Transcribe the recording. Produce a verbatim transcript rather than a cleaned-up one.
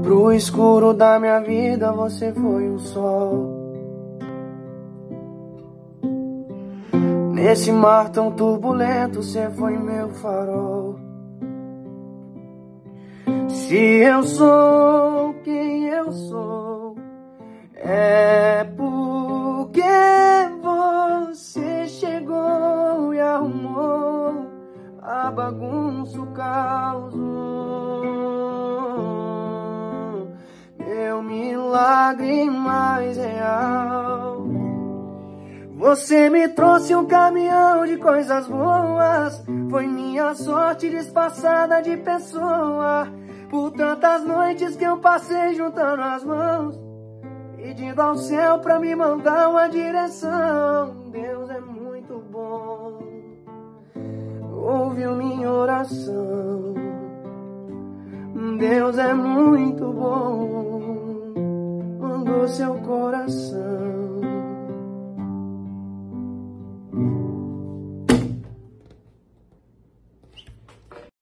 Pro escuro da minha vida você foi um sol. Nesse mar tão turbulento você foi meu farol. Se eu sou quem eu sou, é porque você chegou e arrumou a bagunça, o caos. Meu milagre mais real. Você me trouxe um caminhão de coisas boas. Foi minha sorte disfarçada de pessoa. Por tantas noites que eu passei juntando as mãos, pedindo ao céu pra me mandar uma direção. Deus é muito bom, ouviu minha oração. Deus é muito bom, mandou seu coração.